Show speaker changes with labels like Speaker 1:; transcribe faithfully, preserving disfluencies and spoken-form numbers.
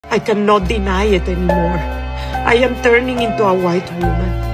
Speaker 1: I cannot deny it anymore. I am turning into a white woman.